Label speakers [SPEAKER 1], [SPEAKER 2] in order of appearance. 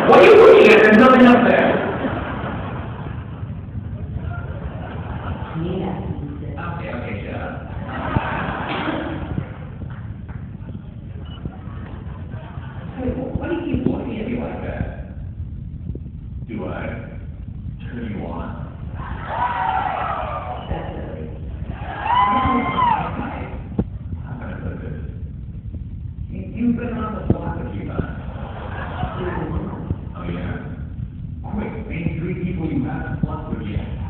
[SPEAKER 1] What are you looking at? There's nothing up there. Okay, shut up. Hey, why do you keep looking at me like that? Do I turn you on? Definitely. I'm gonna put this. You've been on the block a few times. Oh yeah? Quick, name 3 people you haven't slept with yet.